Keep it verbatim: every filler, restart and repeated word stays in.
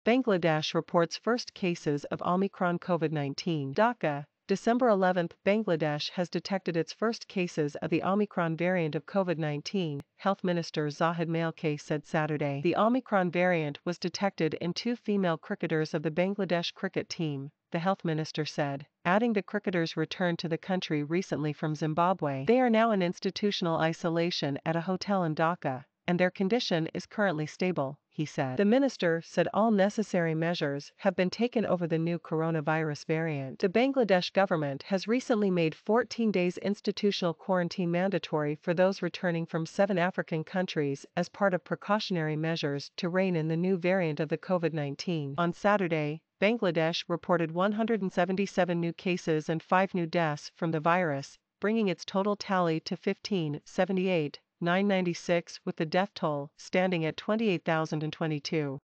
Bangladesh reports first cases of Omicron COVID nineteen. Dhaka, December eleventh. Bangladesh has detected its first cases of the Omicron variant of COVID nineteen, Health Minister Zahid Maleque said Saturday. The Omicron variant was detected in two female cricketers of the Bangladesh cricket team, the health minister said, adding the cricketers returned to the country recently from Zimbabwe. They are now in institutional isolation at a hotel in Dhaka, and their condition is currently stable, he said. The minister said all necessary measures have been taken over the new coronavirus variant. The Bangladesh government has recently made fourteen days institutional quarantine mandatory for those returning from seven African countries as part of precautionary measures to rein in the new variant of the COVID nineteen. On Saturday, Bangladesh reported one hundred seventy-seven new cases and five new deaths from the virus, bringing its total tally to fifteen seventy-eight nine ninety-six, with the death toll standing at twenty-eight thousand twenty-two.